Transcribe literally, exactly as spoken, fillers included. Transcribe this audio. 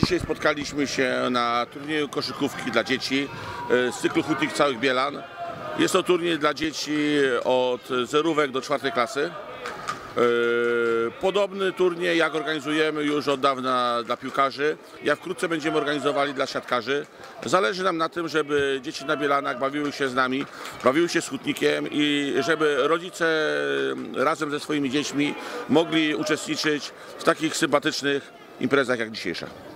Dzisiaj spotkaliśmy się na turnieju koszykówki dla dzieci z cyklu Hutnik Całych Bielan. Jest to turniej dla dzieci od zerówek do czwartej klasy. Podobny turniej jak organizujemy już od dawna dla piłkarzy, jak wkrótce będziemy organizowali dla siatkarzy. Zależy nam na tym, żeby dzieci na Bielanach bawiły się z nami, bawiły się z Hutnikiem i żeby rodzice razem ze swoimi dziećmi mogli uczestniczyć w takich sympatycznych imprezach jak dzisiejsza.